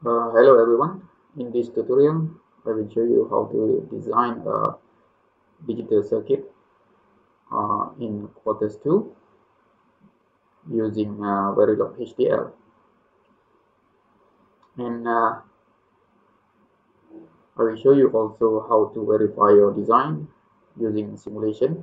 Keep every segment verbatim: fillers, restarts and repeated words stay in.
Uh, hello everyone. In this tutorial, I will show you how to design a digital circuit uh, in Quartus two using uh, Verilog H D L. And uh, I will show you also how to verify your design using simulation.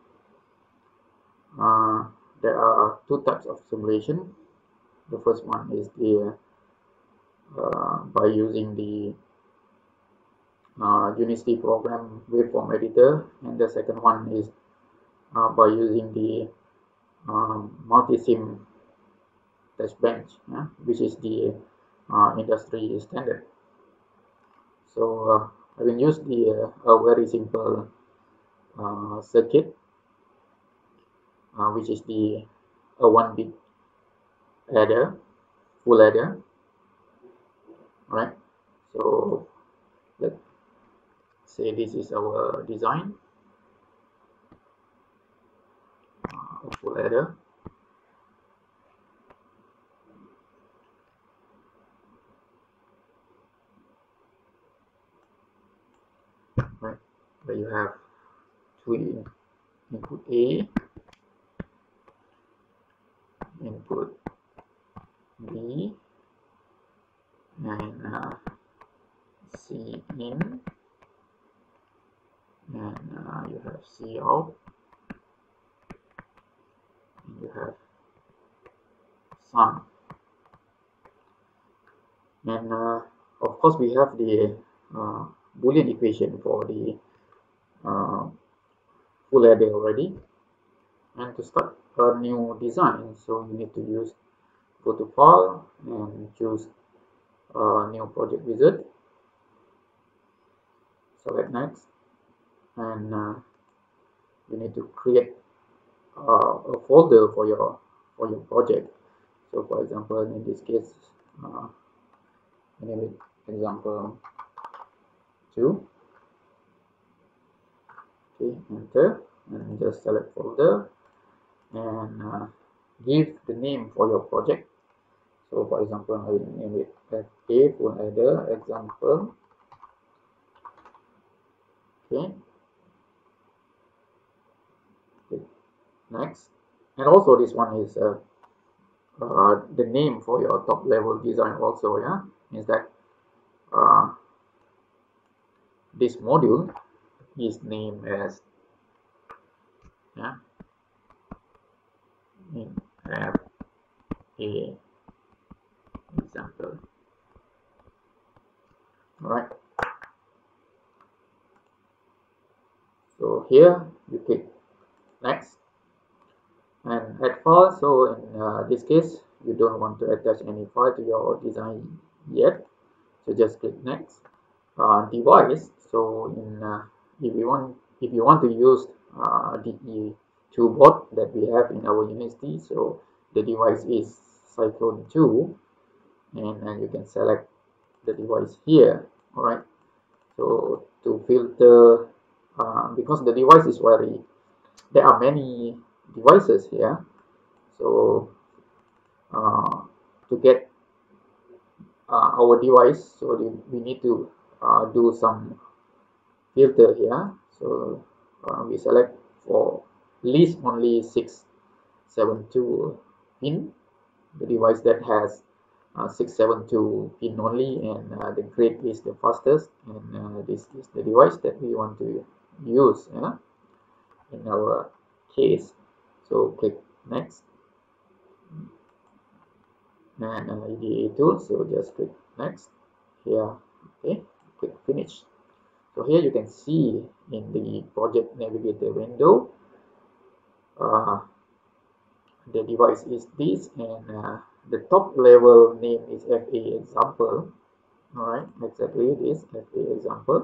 Uh, there are two types of simulation. The first one is the uh, by using the uh, Unity program waveform editor, and the second one is uh, by using the um, multi-sim test bench, yeah, which is the uh, industry standard. So uh, I will use the uh, a very simple uh, circuit, uh, which is the a one bit adder, full adder, right? So let's say this is our design, uh, a full adder. Right, where you have two in, input A, input B, and uh, C in, and uh, you have C out, and you have sum. And uh, of course we have the uh, Boolean equation for the uh, full adder already. And to start a new design, so you need to use go to file and choose a new project wizard, select next, and uh, you need to create uh, a folder for your for your project. So for example, in this case, uh, name it example two. Okay, enter, and just select folder and uh, give the name for your project. So for example, I will name it F A full adder example. Okay. Click next. And also this one is uh, uh, the name for your top level design also, yeah, means that uh, this module is named as, yeah, in F A example. All right. So here you click next and add file. So in uh, this case, you don't want to attach any file to your design yet. So just click next. Uh, device. So in uh, if you want if you want to use uh, the E two board that we have in our Unity, so the device is Cyclone two, and, and you can select the device here. All right. So to filter, uh, because the device is very, there are many devices here. So uh, to get uh, our device, so we need to uh, do some filter here. So uh, we select for list only six seven two pin, the device that has uh, six seven two pin only, and uh, the grade is the fastest, and uh, this is the device that we want to use, yeah, in our case. So click next, and uh, E D A tool, so just click next here. Okay, click finish. So here you can see in the project navigator window, uh, the device is this, and uh, the top level name is F A example. All right, exactly this F A example.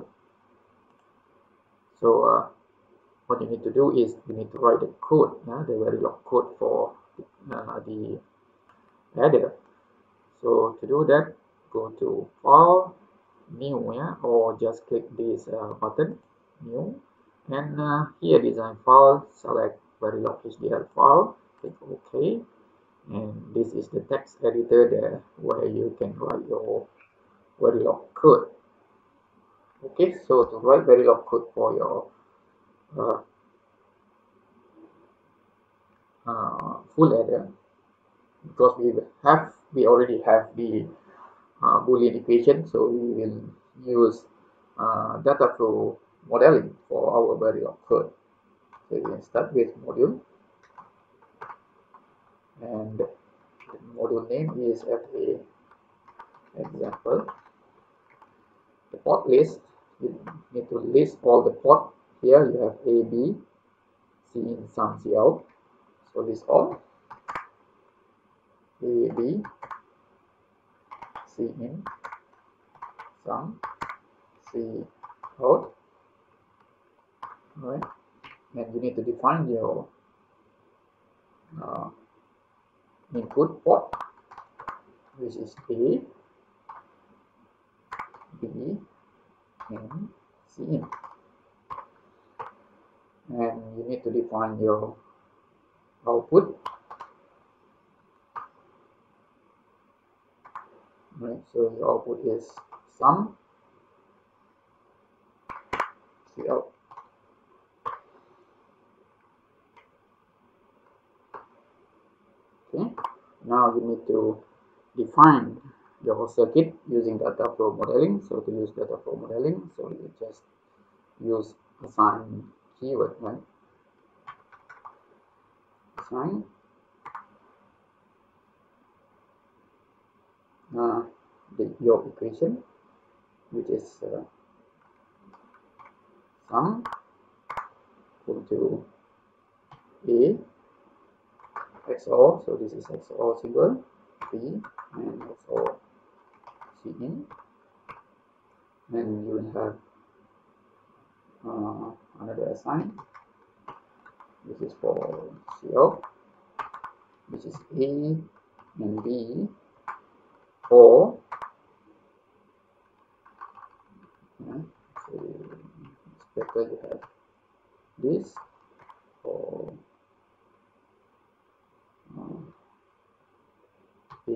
So uh, what you need to do is you need to write the code, yeah, the Verilog code for uh, the adder. So to do that, go to file, new, yeah, or just click this uh, button, new, and uh, here design file, select Verilog H D L file, click OK, and this is the text editor there where you can write your Verilog code. Okay, so to write Verilog code for your uh, uh, full adder, because we have we already have the uh, Boolean equation, so we will use uh, data flow modeling for our Verilog code. So we can start with module, and the module name is F A example. The port list, you need to list all the port. Here you have A, B, C in, sum, C out. So list all A, B, C in, sum, C out. Right, and you need to define your uh, input port, which is A, B, and C in, and you need to define your output. Right, so your output is sum, C out. Okay, now you need to define your circuit using data flow modeling. So to use data flow modeling, so you just use assign keyword, right? Assign uh, the, your equation, which is uh, sum equal to A X O R, so this is X O R symbol, B, and X O R C in, and you will have uh, another assign. This is for C out, which is A and B for, yeah, so it's better you have this for uh, A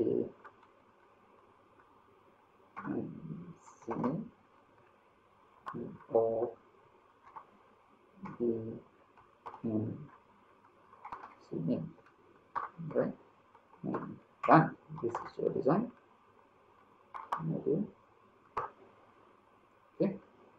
and C, or B and C in, right? And done. This is your design. Okay. Okay.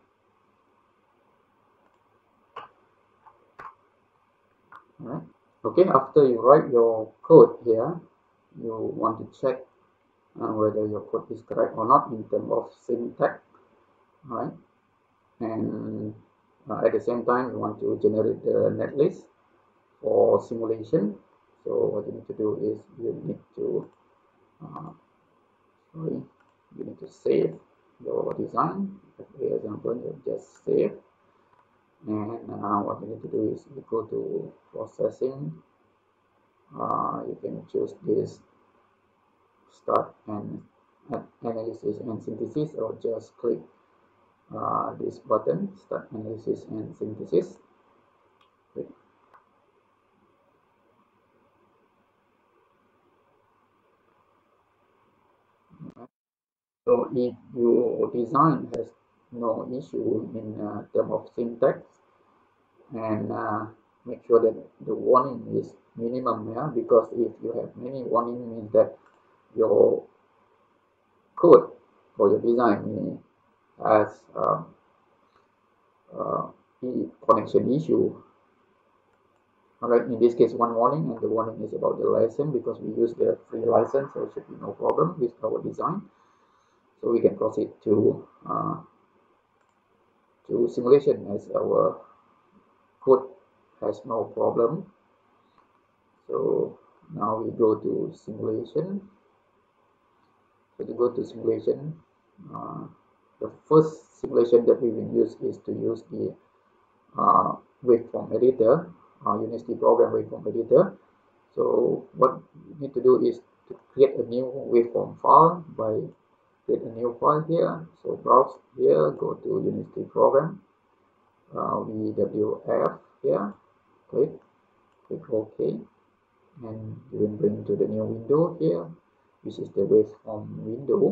All right. Okay. After you write your code here, you want to check uh, whether your code is correct or not in terms of syntax, right? And uh, at the same time, you want to generate the netlist for simulation. So what you need to do is you need to uh, sorry, you need to save your design. For example, you just save, and uh, what you need to do is you go to processing. Uh, you can choose this start and analysis and synthesis, or just click uh, this button, start analysis and synthesis. Click. So if your design has no issue in uh, terms of syntax, and uh, make sure that the warning is minimum, yeah, because if you have many warning, means that your code or your design has um, uh, connection issue. Alright, in this case one warning, and the warning is about the license, because we use the free license, so it should be no problem with our design. So we can proceed to uh, to simulation, as our code has no problem. So now we go to simulation. So to go to simulation, uh, the first simulation that we will use is to use the uh, waveform editor, uh, Unity program waveform editor. So what you need to do is to create a new waveform file by create a new file here. So browse here, go to Unity program, uh, V W F here, click, click OK, and you will bring to the new window here. This is the waveform window.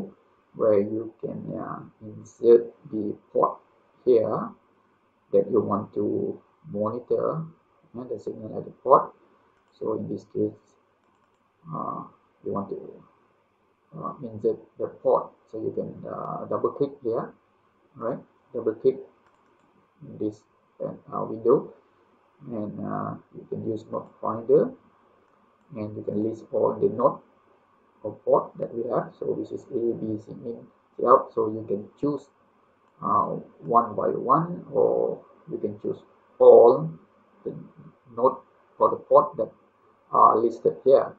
where you can uh, insert the port here that you want to monitor uh, the signal at the port. So in this case, uh, you want to uh, insert the port, so you can uh, double click here, right? Double click this uh, window, and uh, you can use node finder, and you can list all the node or port that we have. So this is A, B, C in, C out. So you can choose uh, one by one, or you can choose all the node or the port that are listed here.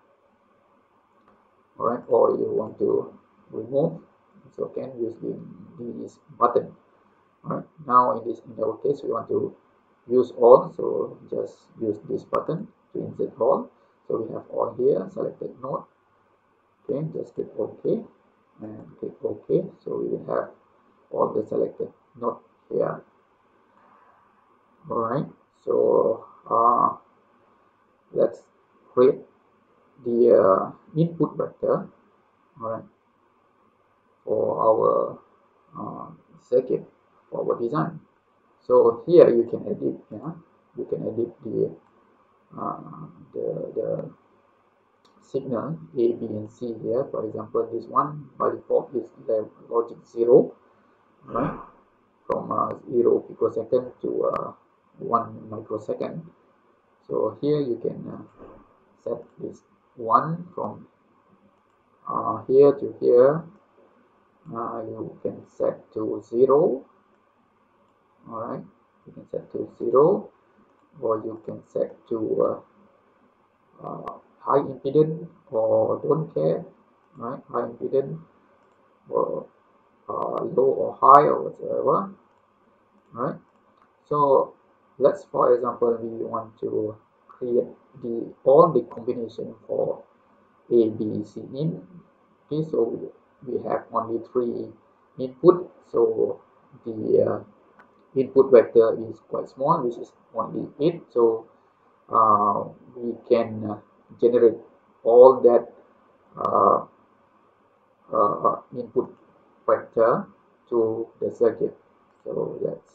All right, or you want to remove, so can use the, this button. All right, now in this in our case we want to use all, so just use this button to insert all. So we have all here, selected node. Okay, just click OK and click OK. So we will have all the selected node here. All right, so uh, let's create the uh, input vector. All right, for our uh, circuit, for our design. So here you can edit, yeah, you can edit the uh, the the signal A, B, and C here. For example, this one by default is logic zero, right? From uh, zero picosecond to uh, one microsecond. So here you can uh, set this one from uh, here to here. Uh, you can set to zero. All right, you can set to zero, or you can set to uh, uh, high impedance or don't care, right? High impedance or uh, low or high or whatever, right? So let's, for example, we want to create the all the combination for A, B, C in. Okay, so we, we have only three input, so the uh, input vector is quite small, which is only eight. So uh, we can uh, generate all that uh, uh, input vector to the circuit. So let's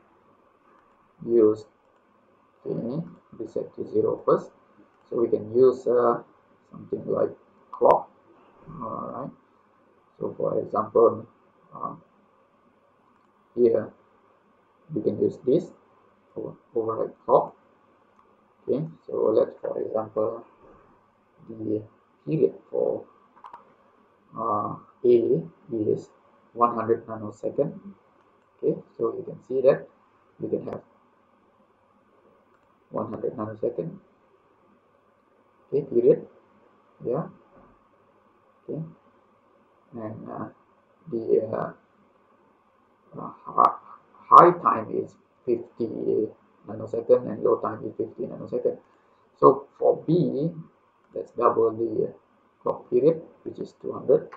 use, okay, reset to zero first. So we can use uh, something like clock. All right. So for example, uh, here we can use this override clock. Okay. So let's, for example, the period for uh, A is one hundred nanosecond. Okay, so you can see that we can have one hundred nanosecond. Okay, period. Yeah. Okay, and uh, the uh, uh, high time is fifty nanosecond and low time is fifty nanosecond. So for B, let's double the clock period, which is two hundred.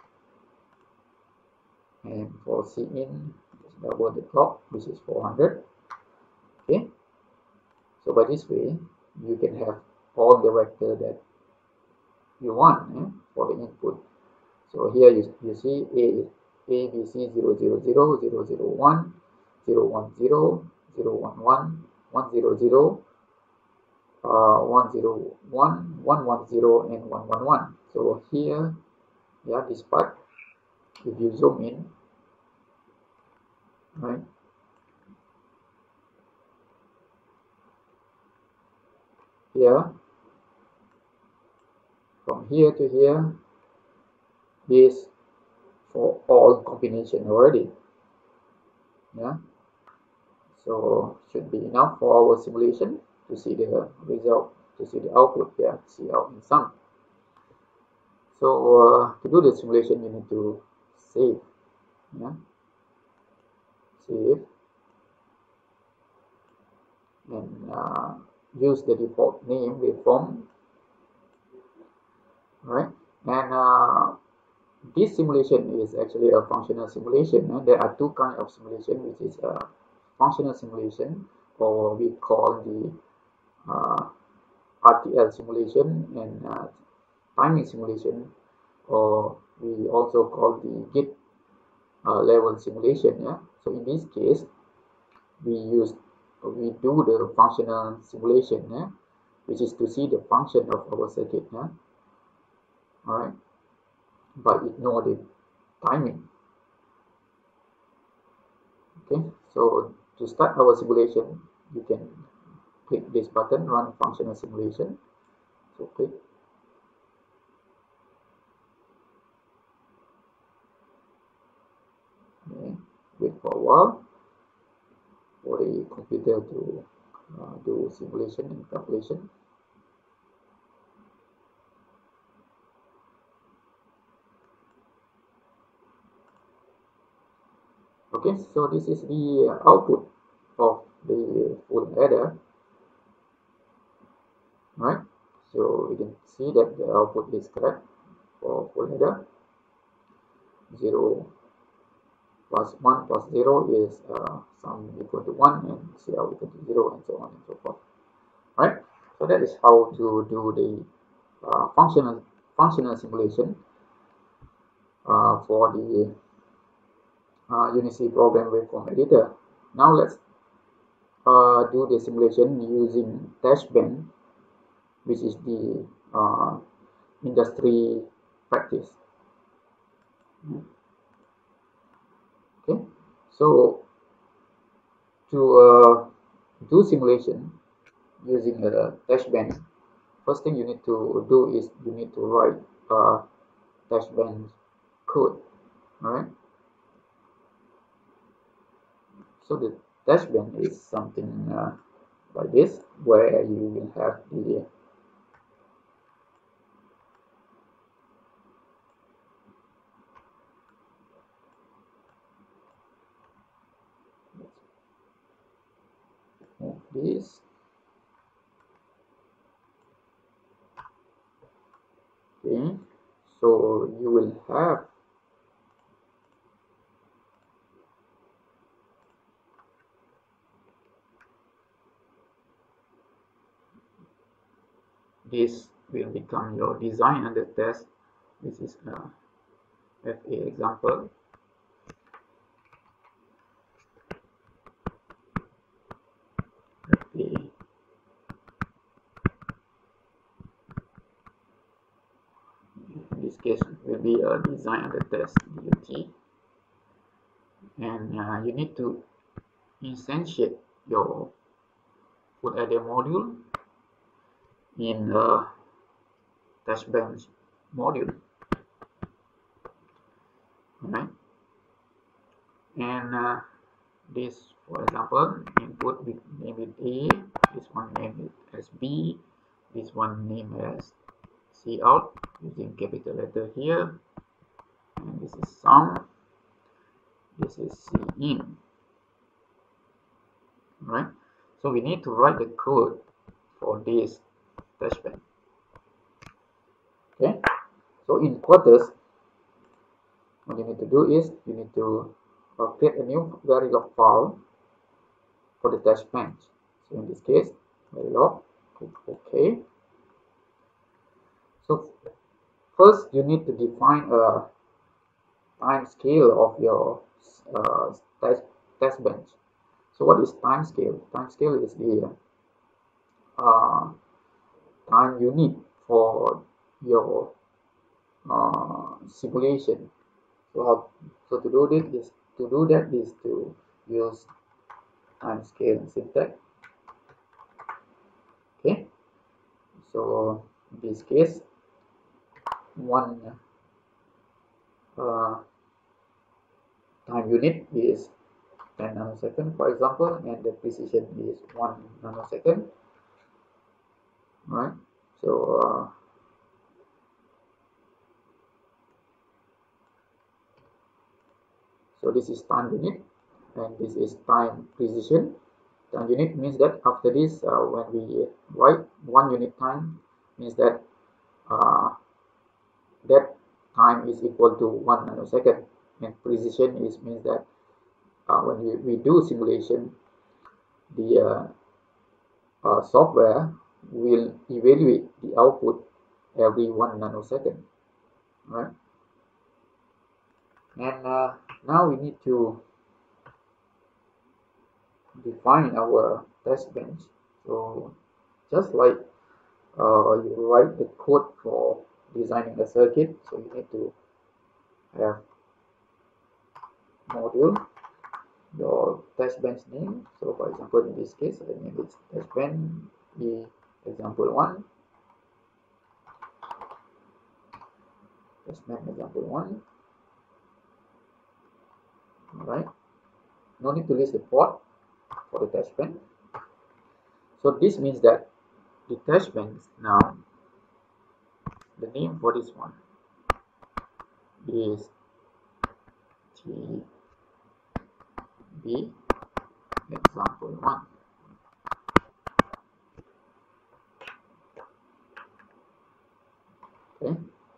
And for C in, let's double the clock, which is four hundred. Okay, so by this way you can have all the vector that you want eh, for the input. So here you, you see A is A B C zero zero zero zero zero one zero one zero zero one one one zero zero uh, one zero one one one zero and one one one. So here, yeah, this part, if you zoom in, right, here from here to here is for all combination already. Yeah, so should be enough for our simulation to see the result, to see the output here, see out in sum. So uh, to do the simulation, you need to save, yeah, save, and uh, use the default name waveform, right? And uh, this simulation is actually a functional simulation. And there are two kinds of simulation, which is a functional simulation, or we call the uh, R T L simulation, and uh, timing simulation, or we also call the gate uh, level simulation. Yeah, so in this case we use we do the functional simulation, yeah, which is to see the function of our circuit. Yeah, all right, but ignore the timing. Okay, so to start our simulation, you can click this button, run functional simulation. So click. Okay, wait for a while for the computer to uh, do simulation and calculation. Okay, so this is the output of the full adder, right? So we can see that the output is correct for full adder. zero plus one plus zero is uh, sum equal to one, and C out equal to zero, and so on and so forth, right? So that is how to do the uh, functional functional simulation uh, for the uh, Unicy program waveform editor. Now let's uh, do the simulation using Dashband, which is the uh, industry practice. Okay, so to uh, do simulation using a Dashband, first thing you need to do is you need to write a Dashband code. All right. So the Dashband is something uh, like this, where you will have the move this. Okay, so you will have this will become your design under test. This is a F A example. F A. In this case will be a design under test D U T, and uh, you need to instantiate your full adder module in a Dashband module. Alright, and uh, this, for example, input we name it A, this one name it as B, this one name as C out using capital letter here, and this is sum, this is C in. Right, so we need to write the code for this Dashband. Okay, so in quarters, what you need to do is you need to uh, create a new Verilog file for the Dashband. So in this case, Verilog, click OK. So first you need to define a time scale of your uh, Dashband. So what is time scale? Time scale is the uh, time you need for your uh, simulation. So how, so to do this is to do that is to use time scale syntax. Okay, so in this case, one uh, time unit is ten nanosecond, for example, and the precision is one nanosecond. Right, so uh, so this is time unit, and this is time precision. Time unit means that after this, uh, when we write one unit time, means that uh, that time is equal to one nanosecond, and precision is means that uh, when we, we do simulation, the uh, uh, software will evaluate the output every one nanosecond, right? And uh, now we need to define our test bench. So just like uh, you write the code for designing a circuit, so you need to have module, your test bench name. So for example, in this case, I name it test bench e example one, test bench example one. All right, no need to list the port for the test bench. So this means that the test bench now, the name for this one is T B example one. Okay.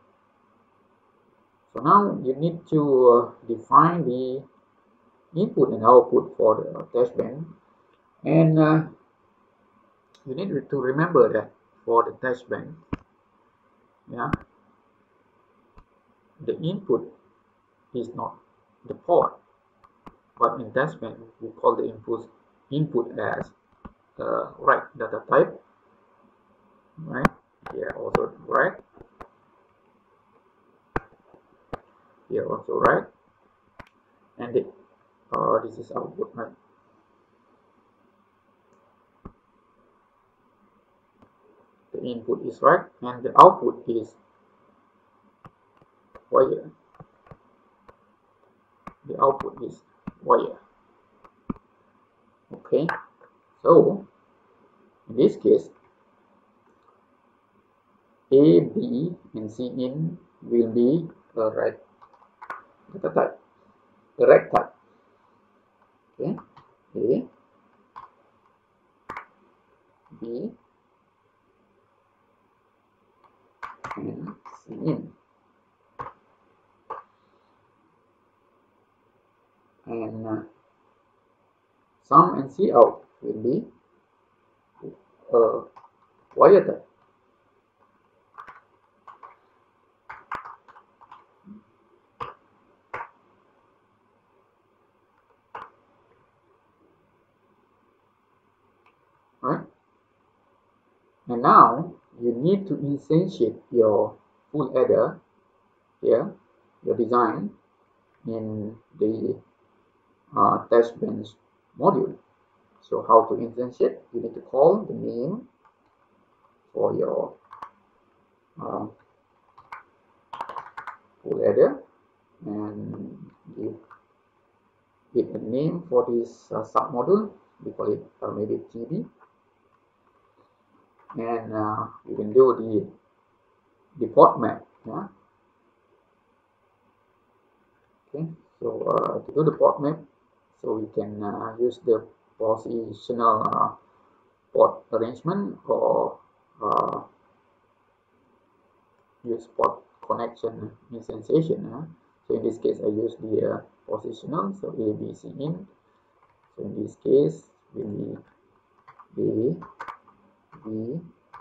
So now you need to uh, define the input and output for the test bench, and uh, you need to remember that for the test bench, yeah, the input is not the port, but in test bench we call the input input as uh, right data type, right? Here also right, here also right, and the, uh, this is output, right? The input is right and the output is wire. The output is wire. Okay, so in this case, A, B, and C in will be a right data type, the right type. Okay, A, B, and C in, and uh, sum and C out will be a wire type. Right? And now you need to instantiate your full adder here, your design in the uh, test bench module. So how to instantiate? You need to call the name for your uh, full adder and give it a name for this uh, submodule. We call it uh, maybe T B, and uh, you can do the the port map. Yeah. Okay. So uh, to do the port map, so we can uh, use the positional uh, port arrangement or uh, use port connection instantiation. Uh. So in this case, I use the uh, positional, so A, B, C in. So in this case, will be A, B,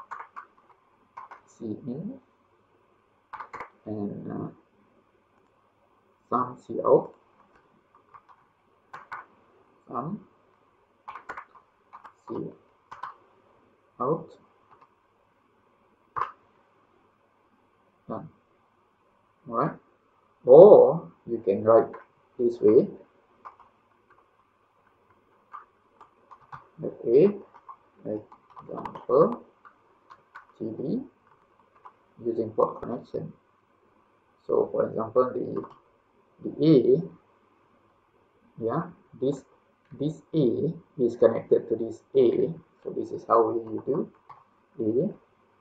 C in, and uh, sum C out, sum C out, done. Alright, or you can write this way, like A, example T B using port connection. So for example, the the A, yeah, this this A is connected to this A, so this is how we do A,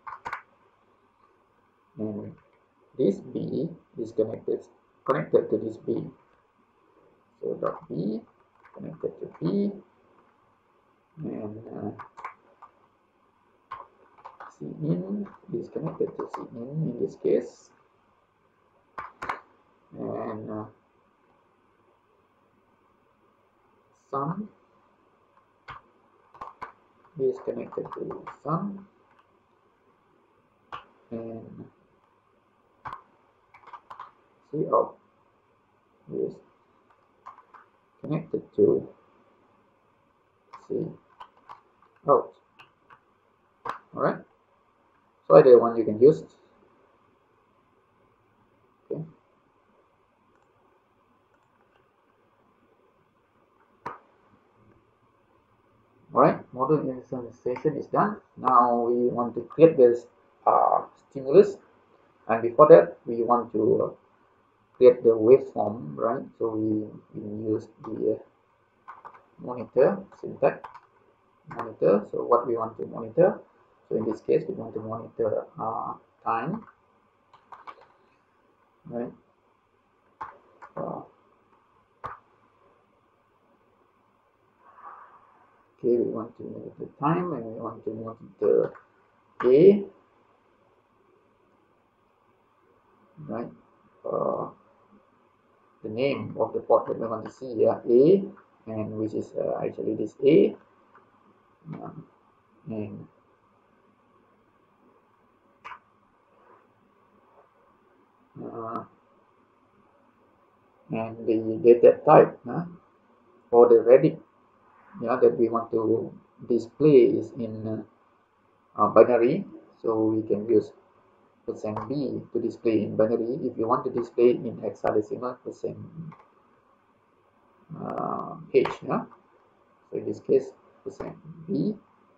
and this B is connected connected to this B, so dot B connected to B, and uh, C in is connected to C in in this case, and uh, sum is connected to sum, and C out is connected to C out. Alright, so either one you can use. Okay. Alright, model initialization is done. Now we want to create this uh, stimulus, and before that we want to uh, create the waveform, right? So we, we use the uh, monitor syntax monitor. So what we want to monitor, so in this case we want to monitor uh, time, right? Uh, okay, we want to monitor time, and we want to monitor A, right? Uh, the name of the port that we want to see here, A, and which is uh, actually this A, uh, and uh, and the data type uh, for the Reddit, yeah, that we want to display is in uh, uh, binary, so we can use percent %b to display in binary. If you want to display in hexadecimal, percent uh, h, yeah. So in this case, percent %b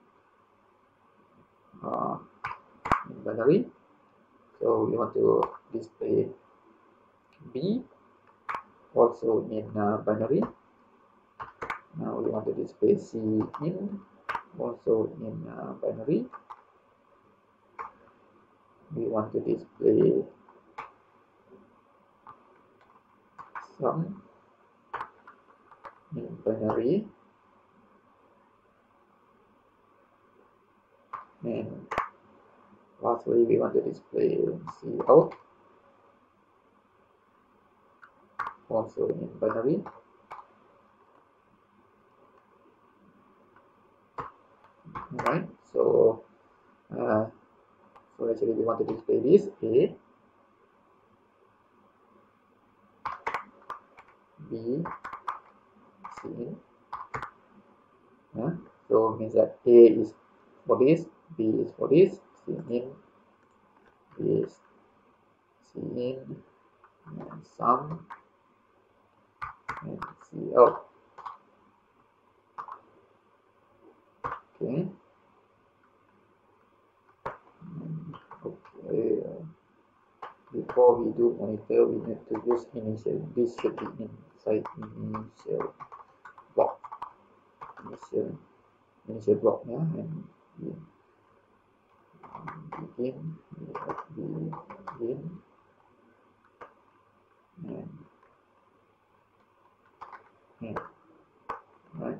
uh, in binary. So we want to display b also in uh, binary. Now we want to display c in also in uh, binary. We want to display sum in binary, and lastly we want to display c out also in binary. Right, so uh, so actually we want to display this A, B, C in. Uh, so means that A is for this, B is for this, C in is C in, and sum, and C out. Okay. Okay. Uh, before we do monitor, we need to use initial. This should be inside initial block. Initial initial block, yeah, and we begin, begin, and end, right?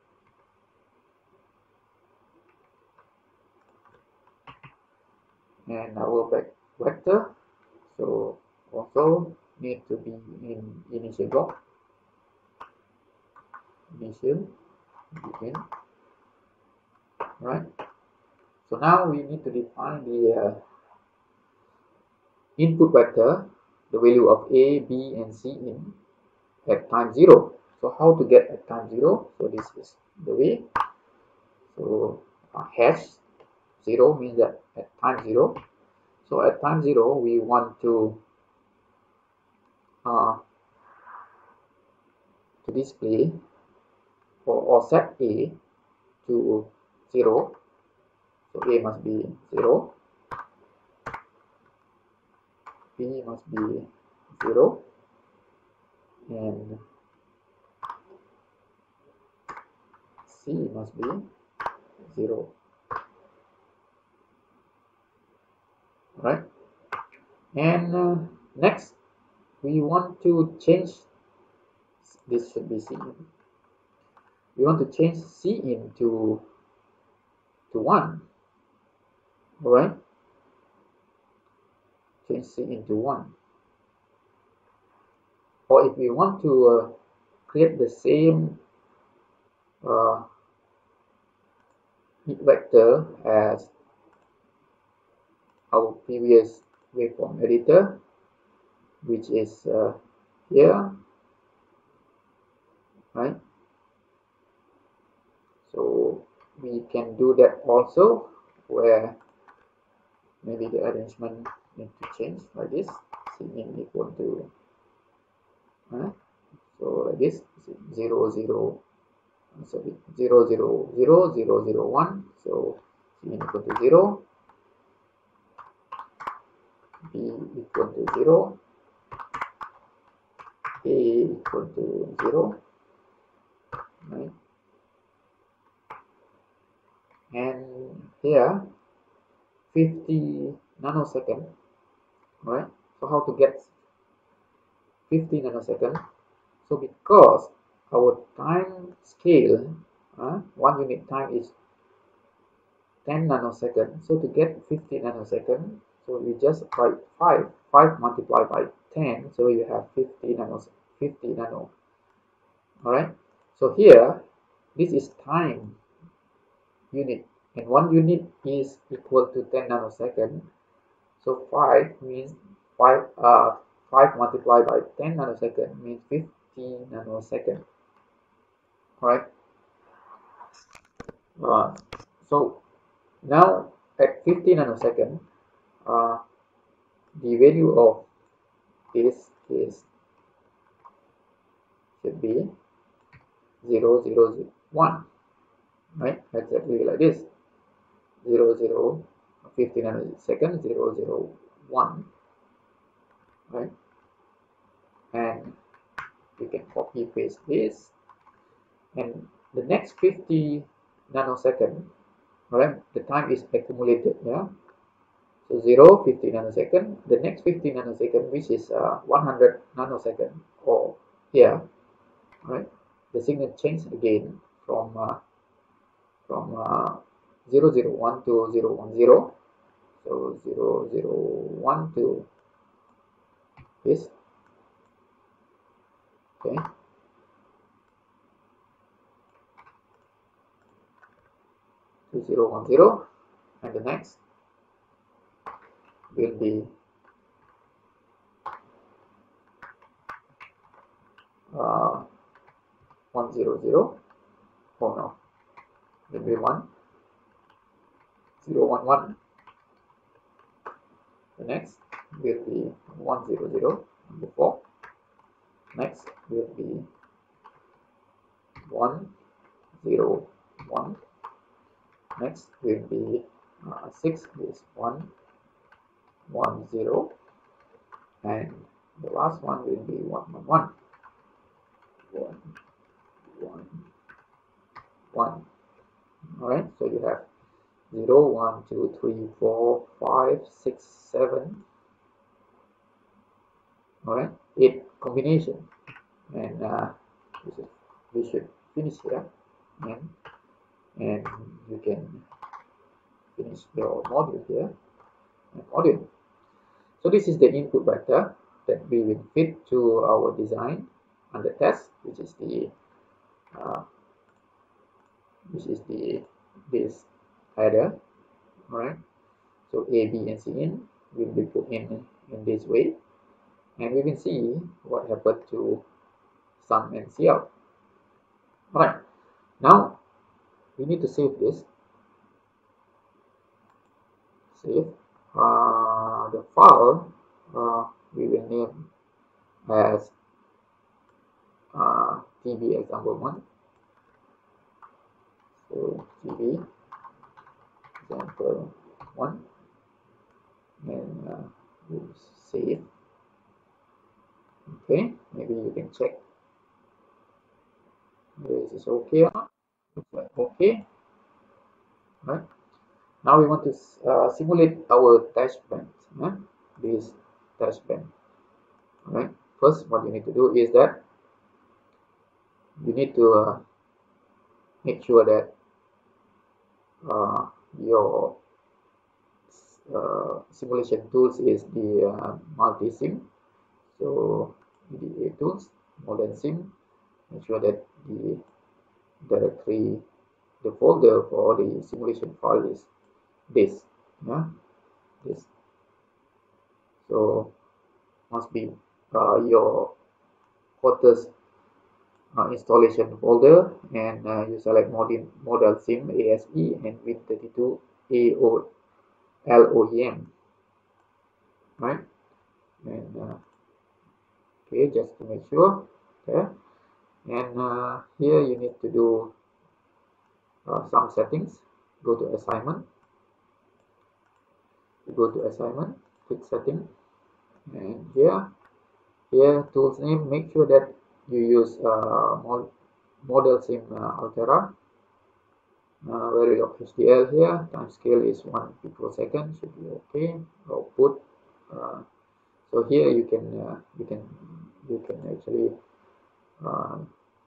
And our back vector, so also need to be in initial block, initial, begin, right? So now we need to define the uh, input vector, the value of A, B, and C in at time zero. So how to get at time zero? So this is the way. So uh, hash zero means that at time zero. So at time zero, we want to uh, to display or, or set A to zero. So A must be zero, B must be zero, and C must be zero. Right? And uh, next, we want to change, this should be C in. We want to change C in to, to one. Alright? Change C into one. Or if we want to uh, create the same uh, vector as our previous waveform editor, which is uh, here, right? So we can do that also, where maybe the arrangement need to change like this. Cin equal to uh, so like this, zero zero sorry zero zero zero zero zero one. So Cin equal to zero, B equal to zero, A equal to zero, right? And here fifty nanosecond, right? So how to get fifty nanosecond? So because our time scale, uh, one unit time is ten nanosecond. So to get fifty nanosecond, so we just write five. five multiplied by ten, so you have fifty nanos, fifty nano. Alright. So here, this is time unit, and one unit is equal to ten nanosecond. So five means five. Uh, five multiplied by ten nanosecond means fifty nanosecond. Alright. Uh, so now at fifty nanosecond, uh, the value of this is should be zero zero one, right? Exactly like this, zero zero fifty nanosecond, zero zero one, right? And you can copy paste this, and the next fifty nanosecond, right? The time is accumulated, yeah. So zero, fifty nanosecond, the next fifty nanosecond, which is uh, one hundred nanosecond, or here, right? The signal change again from uh, from uh, zero zero one to zero one zero. So zero zero one to this, okay, to zero one zero, and the next will be uh, one zero zero. Oh no, will be one zero one one. The next will be one zero zero. Number four. Next will be one zero one. Next will be uh, six is one one zero, and the last one will be one one one. One one one. All right. So you have zero one two three four five six seven. All right. Eight combination, and uh, we should finish here, and and you can finish your module here. Module. So this is the input vector that we will fit to our design under test, which is the uh, which is the this header. All right. So A, B, and Cin will be put in in this way, and we will see what happened to sum and cout. All right. Now we need to save this. Save uh, the file. Uh, we will name as uh, T V example one. So T V example one, and uh, we'll save. Okay, maybe you can check this is okay or not. Looks like okay. Right. Now we want to uh, simulate our test band. Yeah? This test band. Right. First, what you need to do is that you need to uh, make sure that uh, your uh, simulation tools is the uh, multi-sim. So E D A tools, modern sim. Make sure that the directory, the folder for the simulation file is this. Yeah, this. So must be uh, your quarters uh, installation folder, and uh, you select model, model sim A S E and Win thirty-two A O L O E M, right? And uh, okay, just to make sure. Okay, and uh, here you need to do uh, some settings. Go to assignment, go to assignment, click setting, and here here tools name, make sure that you use uh, model sim uh, Altera. Uh, value of H D L here, time scale is one picosecond, should be okay. Output, uh, so here you can uh, you can you can actually uh,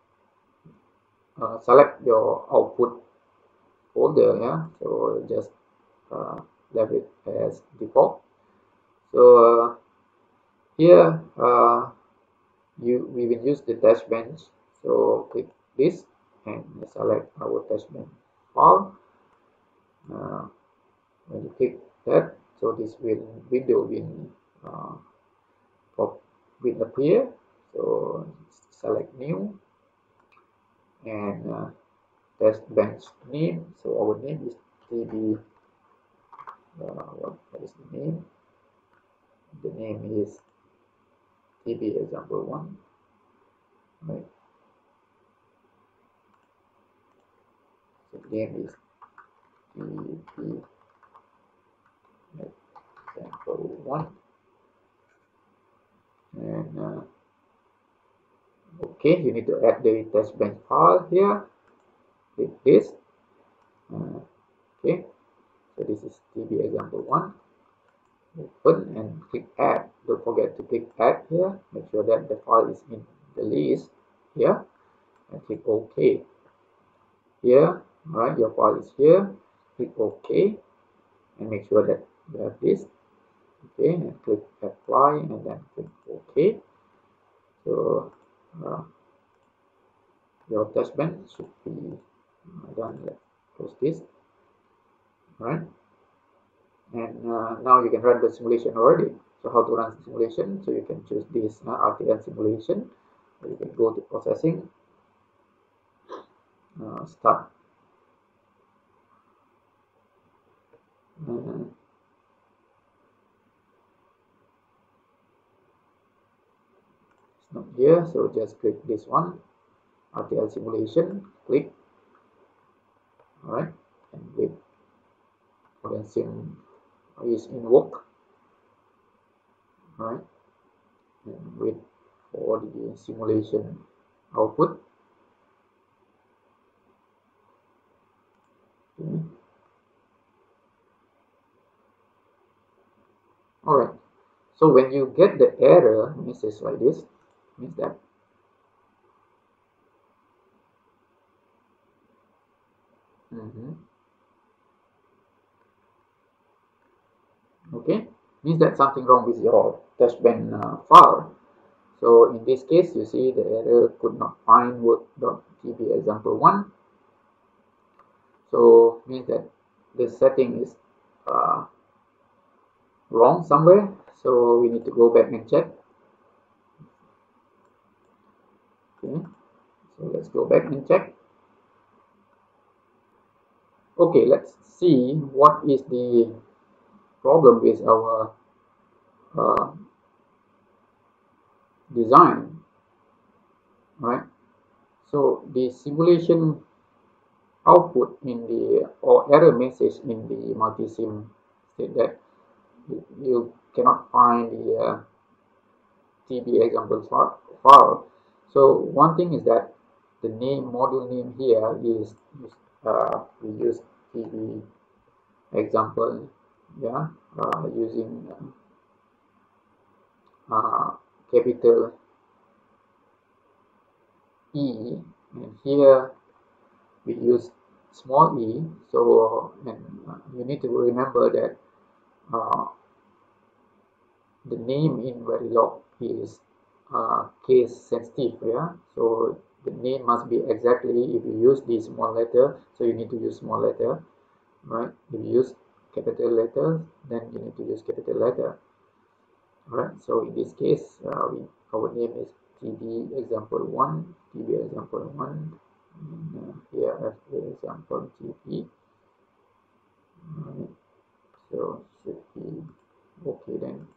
uh, select your output folder, yeah. So just uh, leave it as default. So uh, here uh, you we will use the test bench. So click this and select our test bench file. Uh, when you click that, so this will window will uh, pop will appear. So select new and uh, test bench name. So our name is T B. Uh, what, what is the name? The name is T B example one. Right. So the name is T B example one. And uh, okay, you need to add the test bench file here. Click this. Uh, okay, so this is T B example one. Open and click add. Don't forget to click add here. Make sure that the file is in the list here, and click OK. Here, alright, your file is here. Click OK and make sure that you have this. Okay, and click apply and then click OK. So uh, your test bench should be uh, done. Let's close this. Alright, and uh, now you can run the simulation already. So how to run the simulation? So you can choose this uh, R T L simulation. You can go to processing, uh, start. Uh, it's not here, so just click this one, R T L simulation, click. Alright, and wait for the sim is invoked. Alright, and wait for the simulation output. Okay. Alright, so when you get the error message like this, means that mm-hmm. okay, means that something wrong with your test bench uh, file. So in this case, you see the error could not find work.tb example one. So means that the setting is uh, wrong somewhere. So we need to go back and check. Okay, so let's go back and check. Okay, let's see what is the problem with our uh, design. Right. So the simulation output in the or error message in the multi-sim state that you cannot find the uh, T B example file. So one thing is that the name module name here is uh, we use T B example, yeah, uh, using uh, capital E, and here we use small e. So and uh, you need to remember that uh, the name in Verilog is uh, case sensitive, yeah. So the name must be exactly, if you use the small letter, so you need to use small letter, right? If you use capital letters, then you need to use capital letter, right? So in this case, uh, we, our name is T B example one, P B example one, and uh, here F A example G P. Right. So should be okay then.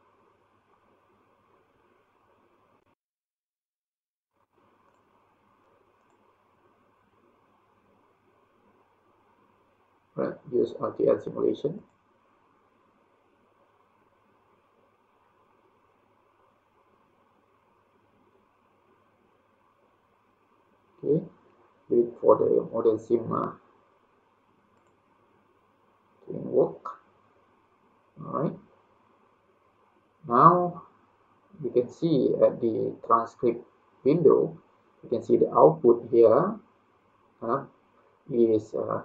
Right, use R T L simulation. Okay, wait for the model sim uh, to work. Alright, now you can see at the transcript window, you can see the output here uh, is uh,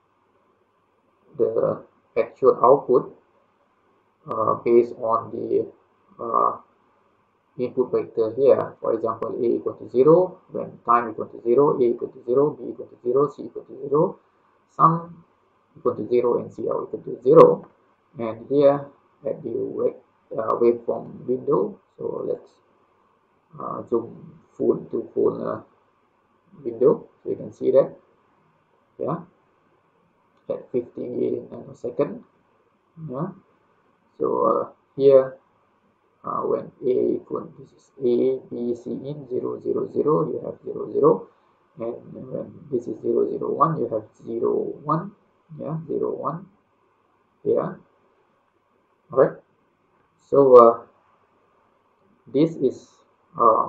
the actual output uh, based on the uh, input vector here. For example, a equal to zero, when time equal to zero, a equal to zero, b equal to zero, c equal to zero, sum equal to zero, and C out equal to zero. And here at the uh, waveform window, so let's uh, zoom full to full uh, window, so you can see that, yeah, at fifty nanosecond, yeah. So uh, here uh, when a equal, this is a b c in zero zero zero, you have zero zero, and when this is zero zero one, you have zero one, yeah, zero one, yeah. All right, so uh, this is uh,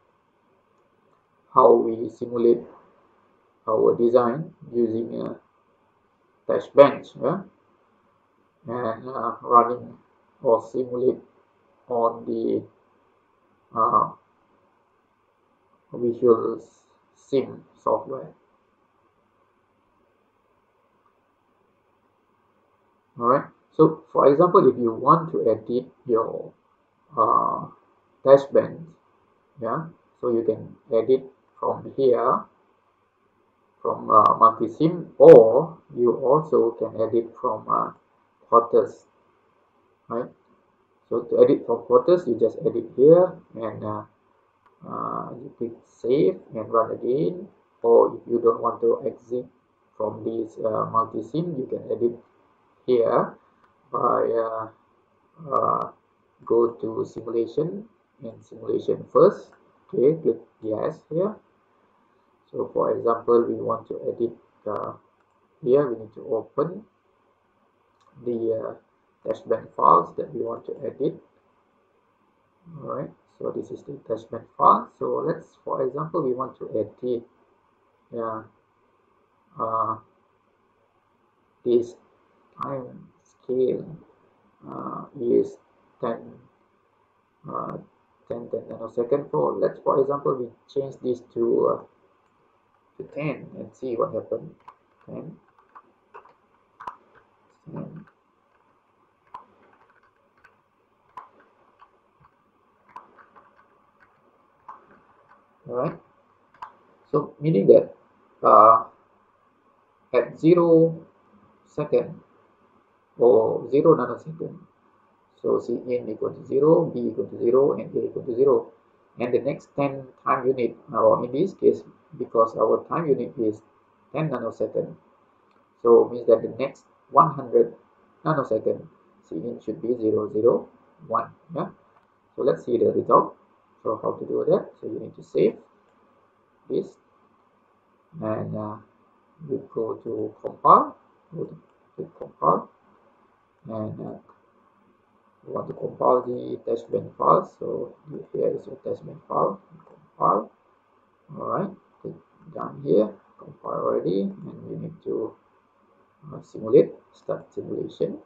how we simulate our design using a test bench, yeah, and uh, running or simulate on the uh, Visual Sim software. Alright, so for example, if you want to edit your uh, test bench, yeah, so you can edit from here, from uh, Multisim, or you also can edit from uh, Quartus, right? So to edit from Quartus, you just edit here, and uh, uh, you click save and run again. Or if you don't want to exit from this uh, Multisim, you can edit here by uh, uh, go to simulation, and simulation first. Okay, click yes here. So for example, we want to edit uh, here, we need to open the uh, testbench files that we want to edit. All right, so this is the testbench file. So let's, for example, we want to edit, yeah, uh, this time scale uh, is ten, uh, ten, ten nanosecond. For let's, for example, we change this to uh, to ten and see what happens. ten, ten. All right, so meaning that uh, at zero second or zero nanosecond, so C in equal to zero, B equal to zero, and A equal to zero. And the next ten time unit, or in this case, because our time unit is ten nanosecond, so means that the next one hundred nanosecond, C in should be zero zero one. Yeah. So let's see the result. So how to do that? So you need to save this, and uh, we go to compile, go to click compile, and uh, we want to compile the testbench file. So here is your testbench file. Compile. All right, click down here, compile already, and we need to uh, simulate. Start simulation,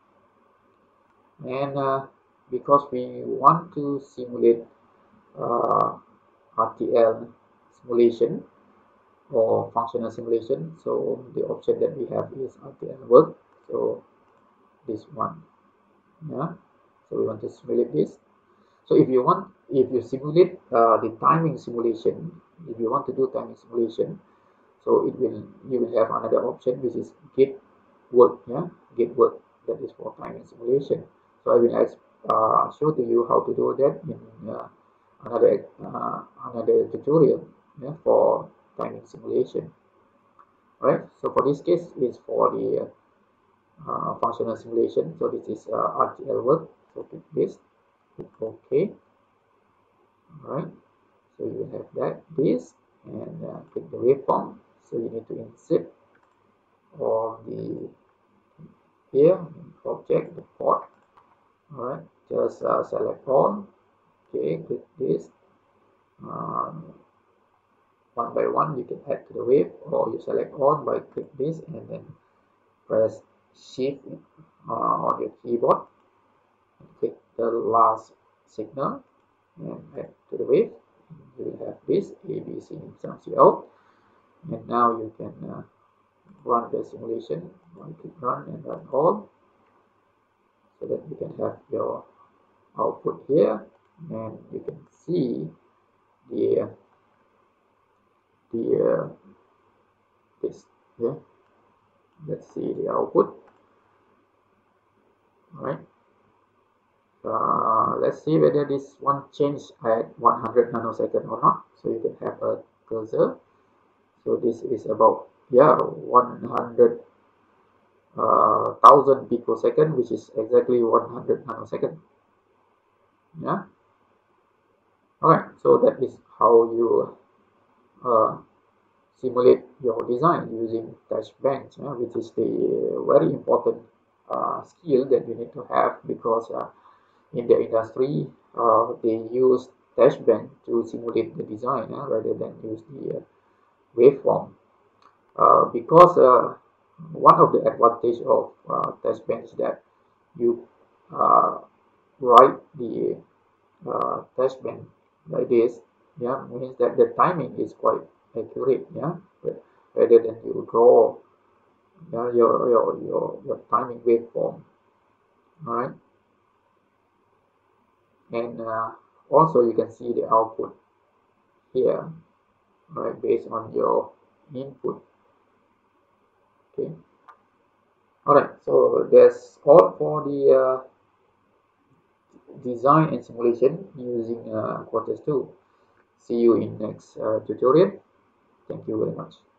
and uh, because we want to simulate uh, R T L simulation or functional simulation, so the option that we have is R T L work. So this one, yeah, so we want to simulate this. So if you want, if you simulate uh, the timing simulation, if you want to do timing simulation, so it will, you will have another option, which is gate work, yeah, gate work, that is for timing simulation. So I will uh, show to you how to do that in uh, another uh, another tutorial. yeah, for timing simulation. Right, so for this case is for the uh, functional simulation. So this is uh, R T L work. So click this, click OK. All right, so you have that this and uh, click the waveform. So you need to insert all the here object the port. All right, just uh, select all. Okay, click this. Um, one by one you can add to the wave, or you select all by click this and then press shift uh, on your keyboard and click the last signal and add to the wave. You will have this A B C comes out, and now you can uh, run the simulation. One click run and run all, so that you can have your output here, and you can see the the uh, this yeah. Let's see the output. All right. Uh, let's see whether this one changed at one hundred nanosecond or not. So you can have a cursor. So this is about yeah one hundred uh, thousand picosecond, which is exactly one hundred nanosecond. Yeah. All right. So that is how you uh, simulate your design using test bench, yeah, which is the very important uh, skill that you need to have, because uh, in the industry uh, they use test bench to simulate the design uh, rather than use the uh, waveform, uh, because uh, one of the advantage of uh, test bench is that you uh, write the uh, test bench like this, yeah, means that the timing is quite accurate, yeah, rather than you draw yeah, your, your your your timing waveform. All right, and uh, also you can see the output here, right, based on your input. Okay, all right, so that's all for the uh, design and simulation using uh, Quartz two. See you in next uh, tutorial. Thank you very much.